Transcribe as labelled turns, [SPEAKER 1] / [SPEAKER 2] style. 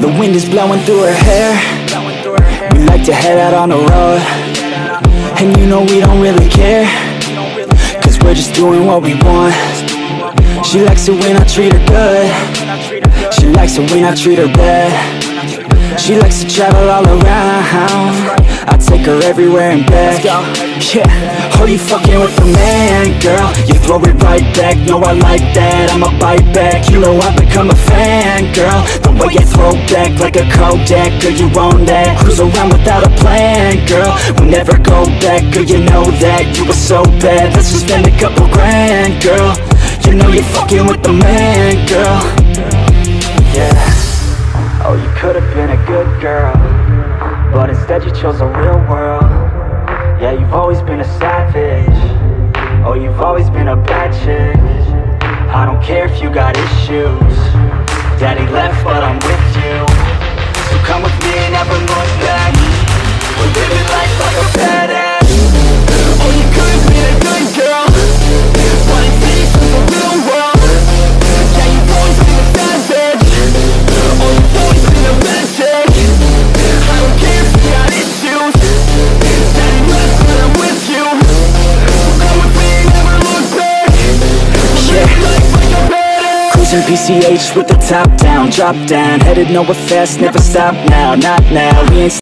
[SPEAKER 1] The wind is blowing through her hair. We like to head out on the road, and you know we don't really care, cause we're just doing what we want. She likes it when I treat her good. She likes it when I treat her bad. She likes to travel all around. I take her everywhere and back. Yeah, oh, you fucking with the man, girl. You throw it right back, no, I like that. I'ma bite back, you know I've become a fan, girl. The way you throw back like a Kodak, girl, you own that. Cruise around without a plan, girl. We'll never go back, girl, you know that. You were so bad, let's just spend a couple grand, girl. You know you're fucking with the man, girl. Yeah. Oh, you could've been a good girl, but instead you chose a real world. Yeah, you've always been a savage. Oh, you've always been a bad chick. I don't care if you got issues. Daddy left, but I'm with you. So come with me and never look back. We're living life like a badass. Oh, you could've been a good girl, but instead you chose a real world. Yeah, you've always been a savage. Oh, you've always been a bad chick. I don't care if you got issues. Daddy left, but I'm with you. So come with me and never look back. Yeah. Life like a badass. Cruising PCH with the top down, drop down. Headed nowhere fast, never stop now, not now. We ain't